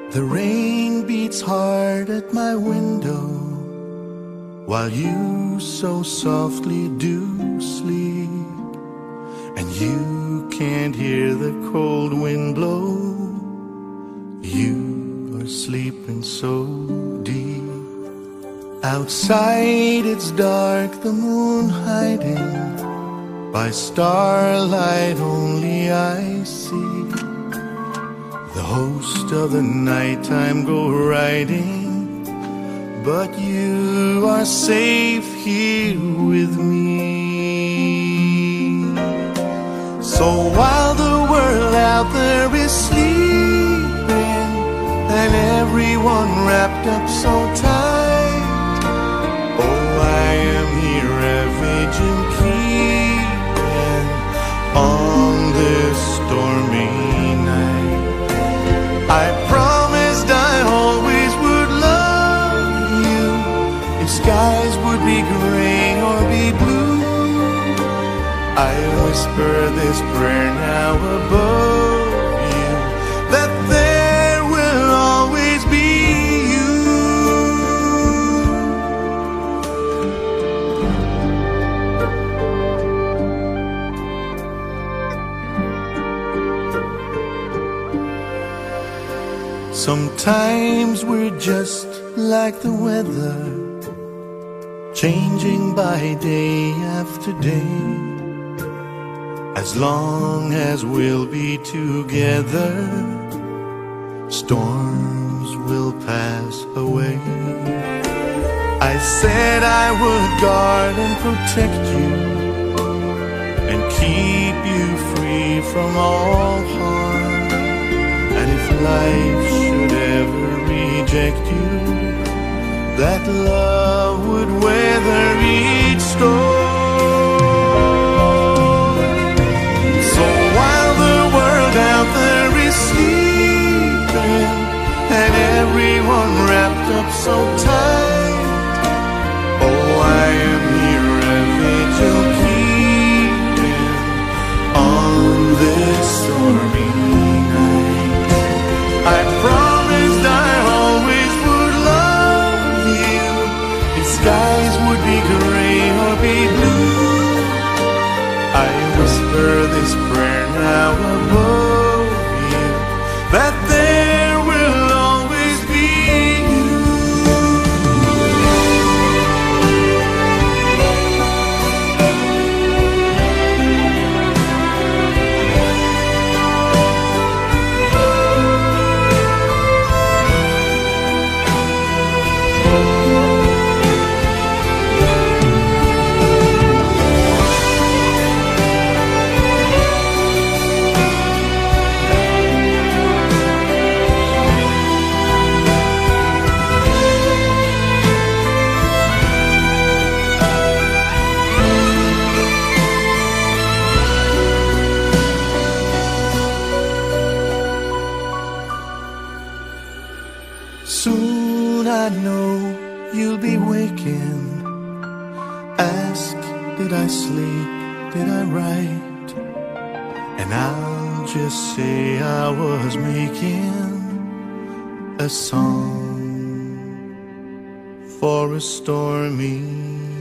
The rain beats hard at my window, while you so softly do sleep, and you can't hear the cold wind blow. You are sleeping so deep. Outside it's dark, the moon hiding, by starlight only I see the host of the nighttime go riding, but you are safe here with me. So while the world out there is sleeping, and everyone wrapped up so tight, oh, I am here a vigil keeping on this stormy night. I promised I always would love you, if skies would be gray or be blue. I whisper this prayer now above you, that there will always be you. Sometimes we're just like the weather, changing by day after day. As long as we'll be together, storms will pass away. I said I would guard and protect you, and keep you free from all harm. And if life should ever reject you, that love would weather each storm. So while the world out there is sleeping, and everyone wrapped up so tight, oh, I am here a vigil keeping on this stormy night. I promised I always would love you, if skies would be gray or be blue. I whisper this prayer now above you, that there will always be you. Soon I know you'll be waking. Ask, did I sleep, did I write? And I'll just say I was making a song for a stormy